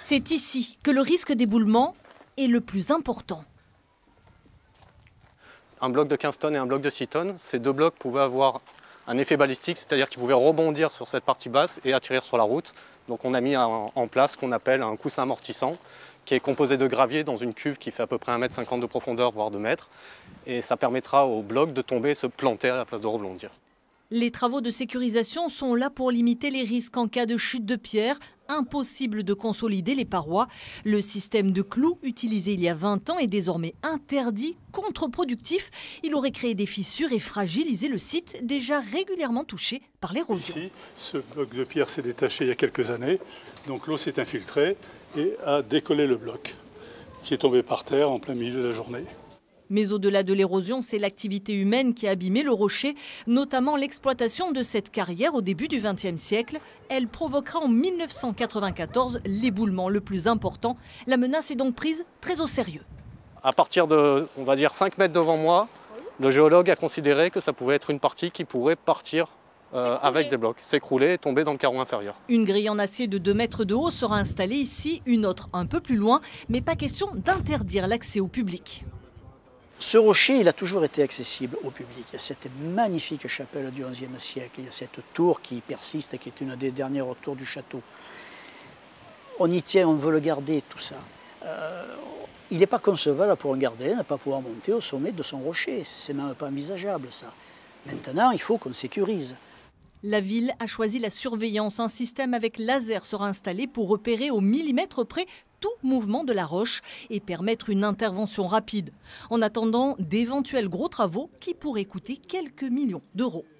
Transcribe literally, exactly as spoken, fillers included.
C'est ici que le risque d'éboulement est le plus important. Un bloc de quinze tonnes et un bloc de six tonnes, ces deux blocs pouvaient avoir un effet balistique, c'est-à-dire qu'ils pouvaient rebondir sur cette partie basse et atterrir sur la route. Donc on a mis en place ce qu'on appelle un coussin amortissant, qui est composé de gravier dans une cuve qui fait à peu près un mètre cinquante de profondeur, voire deux mètres. Et ça permettra au bloc de tomber et se planter à la place de rebondir. Les travaux de sécurisation sont là pour limiter les risques en cas de chute de pierre. Impossible de consolider les parois. Le système de clous utilisé il y a vingt ans est désormais interdit, contre-productif. Il aurait créé des fissures et fragilisé le site déjà régulièrement touché par l'érosion. Ici, ce bloc de pierre s'est détaché il y a quelques années. Donc l'eau s'est infiltrée et a décollé le bloc qui est tombé par terre en plein milieu de la journée. Mais au-delà de l'érosion, c'est l'activité humaine qui a abîmé le rocher, notamment l'exploitation de cette carrière au début du vingtième siècle. Elle provoquera en mille neuf cent quatre-vingt-quatorze l'éboulement le plus important. La menace est donc prise très au sérieux. À partir de, on va dire, cinq mètres devant moi, le géologue a considéré que ça pouvait être une partie qui pourrait partir euh, avec des blocs, s'écrouler et tomber dans le carreau inférieur. Une grille en acier de deux mètres de haut sera installée ici, une autre un peu plus loin, mais pas question d'interdire l'accès au public. Ce rocher, il a toujours été accessible au public. Il y a cette magnifique chapelle du onzième siècle, il y a cette tour qui persiste, qui est une des dernières tours du château. On y tient, on veut le garder, tout ça. Euh, il n'est pas concevable pour un gardien de ne pas pouvoir monter au sommet de son rocher. C'est même pas envisageable, ça. Maintenant, il faut qu'on sécurise. La ville a choisi la surveillance. Un système avec laser sera installé pour repérer au millimètre près tout mouvement de la roche et permettre une intervention rapide. En attendant d'éventuels gros travaux qui pourraient coûter quelques millions d'euros.